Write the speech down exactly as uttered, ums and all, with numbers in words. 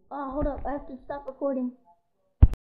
Oh, hold up. I have to stop recording.